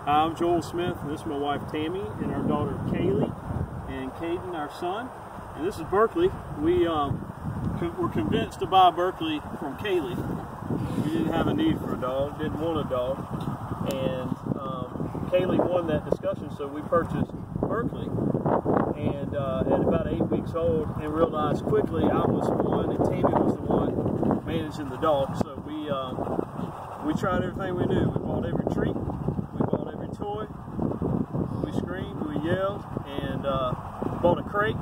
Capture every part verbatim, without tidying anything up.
I'm Joel Smith, and this is my wife Tammy, and our daughter Kaylee, and Caden, our son. And this is Berkeley. We um, co were convinced to buy Berkeley from Kaylee. We didn't have a need for a dog, didn't want a dog, and um, Kaylee won that discussion, so we purchased Berkeley. And uh, at about eight weeks old, and realized quickly I was the one, and Tammy was the one managing the dog. So we um, we tried everything we knew. We bought every treat. Toy. We screamed, we yelled, and uh, bought a crate,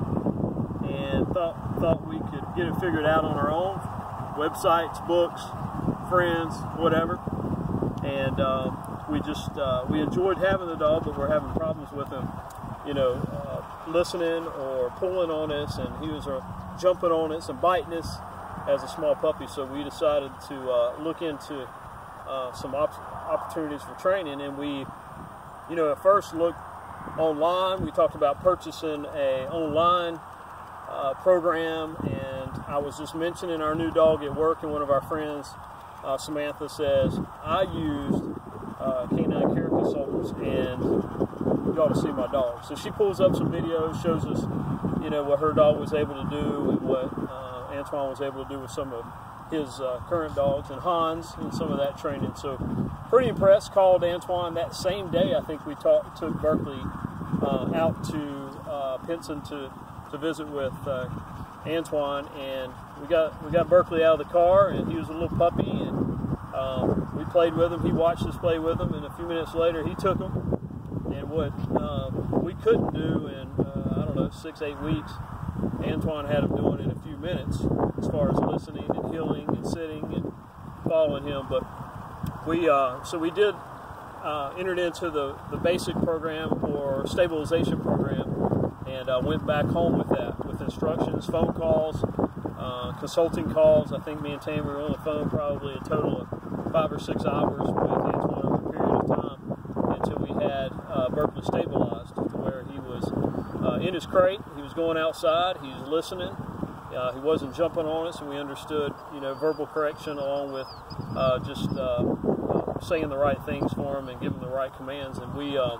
and thought thought we could get it figured out on our own. Websites, books, friends, whatever. And uh, we just uh, we enjoyed having the dog, but we're having problems with him, you know, uh, listening or pulling on us, and he was uh, jumping on us and biting us as a small puppy. So we decided to uh, look into uh, some op opportunities for training, and we. You know, at first looked online. We talked about purchasing a online uh, program, and I was just mentioning our new dog at work, and one of our friends, uh, Samantha, says, I used uh, Canine Care Consultants, and you ought to see my dog. So she pulls up some videos, shows us, you know, what her dog was able to do, and what uh, Antoine was able to do with some of his uh, current dogs, and Hans, and some of that training. So pretty impressed. Called Antoine that same day. I think we talked, took Berkeley uh, out to uh, Pinson to to visit with uh, Antoine, and we got we got Berkeley out of the car, and he was a little puppy, and um, we played with him. He watched us play with him, and a few minutes later he took him. And what um, we couldn't do in uh, I don't know six eight weeks, Antoine had him doing in a few minutes, as far as listening and healing and sitting and following him. But we uh, so we did uh, entered into the the basic program or stabilization program, and uh, went back home with that, with instructions, phone calls, uh, consulting calls. I think me and Tammy were on the phone probably a total of five or six hours with Antoine over a period of time until we had uh, Berkeley stabilized to where he was uh, in his crate. He was going outside. He was listening. Uh, he wasn't jumping on us, and we understood, you know, verbal correction along with uh, just uh, uh, saying the right things for him and giving the right commands. And we uh,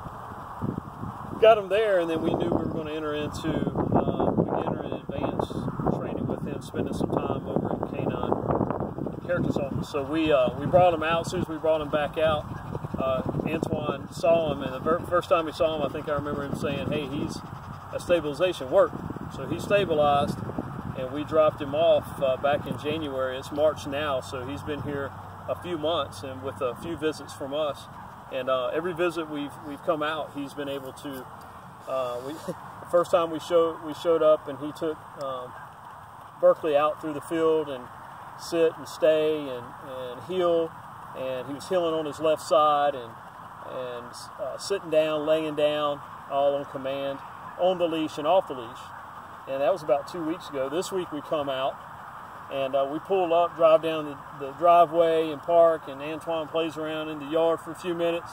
got him there, and then we knew we were going to enter into uh, we enter in advanced training with him, spending some time over at Canine Care Consultants. So we uh, we brought him out. As soon as we brought him back out, uh, Antoine saw him, and the first time he saw him, I think I remember him saying, "Hey, he's a stabilization work." So he stabilized. And we dropped him off uh, back in January. It's March now, so he's been here a few months, and with a few visits from us. And uh, every visit we've we've come out, he's been able to. Uh, we, the first time we showed we showed up, and he took um, Berkeley out through the field and sit and stay and and heal. And he was healing on his left side and and uh, sitting down, laying down, all on command, on the leash and off the leash. And that was about two weeks ago. This week we come out, and uh, we pull up, drive down the, the driveway and park, and Antoine plays around in the yard for a few minutes.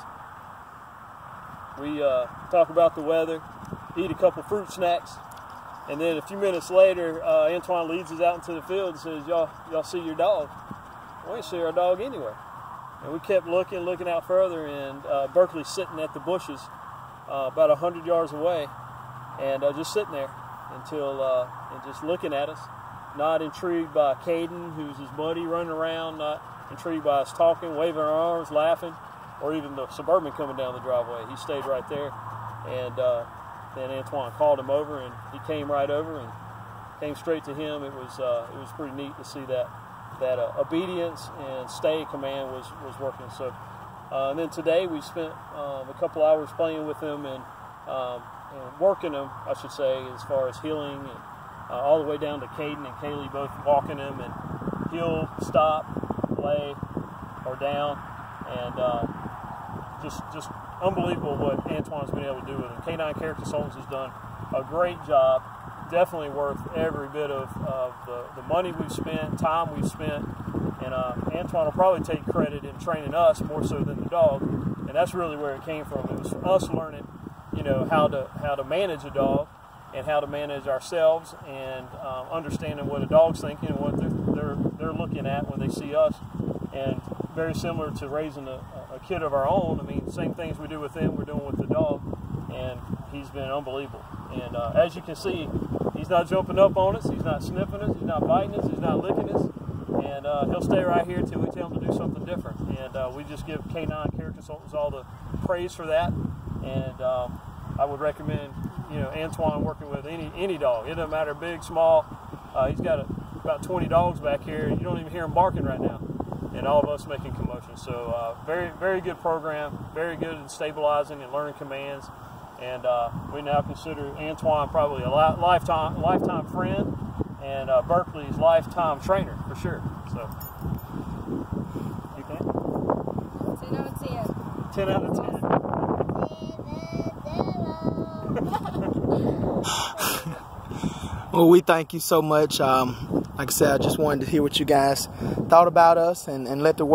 We uh, talk about the weather, eat a couple fruit snacks, and then a few minutes later, uh, Antoine leads us out into the field and says, y'all y'all see your dog? We ain't see our dog anywhere. And we kept looking, looking out further, and uh, Berkeley's sitting at the bushes uh, about a hundred yards away, and uh, just sitting there. Until uh, and just looking at us, not intrigued by Caden, who's his buddy, running around, not intrigued by us talking, waving our arms, laughing, or even the Suburban coming down the driveway. He stayed right there, and uh, then Antoine called him over, and he came right over and came straight to him. It was uh, it was pretty neat to see that that uh, obedience and stay command was was working. So, uh, and then today we spent um, a couple hours playing with him and. Um, And working him, I should say, as far as healing, and uh, all the way down to Caden and Kaylee both walking him and heel, stop, lay, or down, and uh, just just unbelievable what Antoine's been able to do with him. Canine Care Consultants has done a great job, definitely worth every bit of, of the, the money we've spent, time we've spent, and uh, Antoine will probably take credit in training us more so than the dog, and that's really where it came from. It was for us learning, you know, how to how to manage a dog and how to manage ourselves, and um, understanding what a dog's thinking and what they're, they're they're looking at when they see us. And very similar to raising a, a a kid of our own. I mean, same things we do with him, we're doing with the dog, and he's been unbelievable. And uh, as you can see, he's not jumping up on us, he's not sniffing us, he's not biting us, he's not licking us, and uh, he'll stay right here till we tell him to do something different. And uh, we just give Canine Care Consultants all the praise for that. And um, I would recommend, you know, Antoine working with any any dog. It doesn't matter, big, small. Uh, he's got a, about twenty dogs back here. You don't even hear him barking right now. And all of us making commotion. So uh, very, very good program. Very good in stabilizing and learning commands. And uh, we now consider Antoine probably a li lifetime lifetime friend, and uh, Berkeley's lifetime trainer for sure. So, you think? Ten out of ten. Ten out of ten. Well, we thank you so much. Um, like I said, I just wanted to hear what you guys thought about us and, and let the